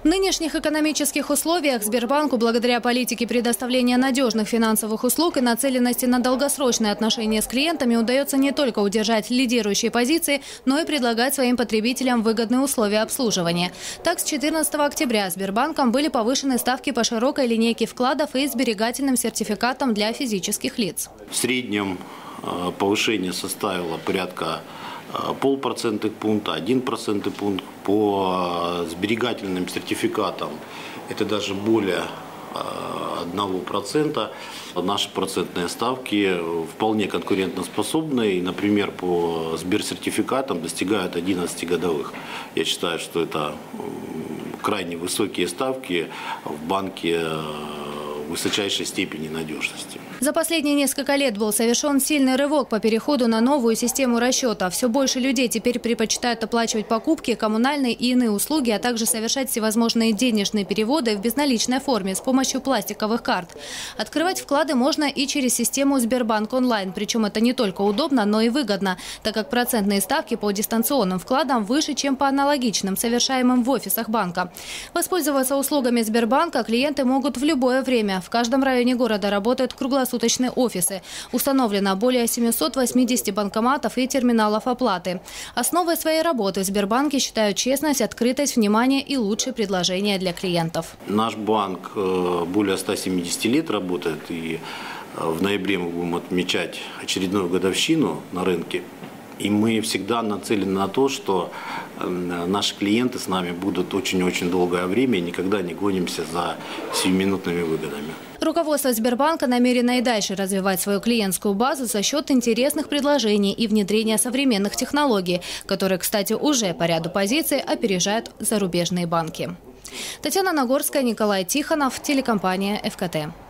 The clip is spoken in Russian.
В нынешних экономических условиях Сбербанку, благодаря политике предоставления надежных финансовых услуг и нацеленности на долгосрочные отношения с клиентами, удается не только удержать лидирующие позиции, но и предлагать своим потребителям выгодные условия обслуживания. Так, с 14 октября Сбербанком были повышены ставки по широкой линейке вкладов и сберегательным сертификатам для физических лиц. В среднем повышение составило порядка 0,5% пункта, 1% пункт. По сберегательным сертификатам это даже более 1%. Наши процентные ставки вполне конкурентоспособны. И, например, по сберсертификатам достигают 11 годовых. Я считаю, что это крайне высокие ставки в банке высочайшей степени надежности. За последние несколько лет был совершен сильный рывок по переходу на новую систему расчета. Все больше людей теперь предпочитают оплачивать покупки, коммунальные и иные услуги, а также совершать всевозможные денежные переводы в безналичной форме с помощью пластиковых карт. Открывать вклады можно и через систему Сбербанк онлайн. Причем это не только удобно, но и выгодно, так как процентные ставки по дистанционным вкладам выше, чем по аналогичным, совершаемым в офисах банка. Воспользоваться услугами Сбербанка клиенты могут в любое время. В каждом районе города работают круглосуточные офисы. Установлено более 780 банкоматов и терминалов оплаты. Основой своей работы в Сбербанке считают честность, открытость, внимание и лучшие предложения для клиентов. Наш банк более 170 лет работает, и в ноябре мы будем отмечать очередную годовщину на рынке. И мы всегда нацелены на то, что наши клиенты с нами будут очень-очень долгое время и никогда не гонимся за сиюминутными выгодами. Руководство Сбербанка намерено и дальше развивать свою клиентскую базу за счет интересных предложений и внедрения современных технологий, которые, кстати, уже по ряду позиций опережают зарубежные банки. Татьяна Нагорская, Николай Тихонов, телекомпания ФКТ.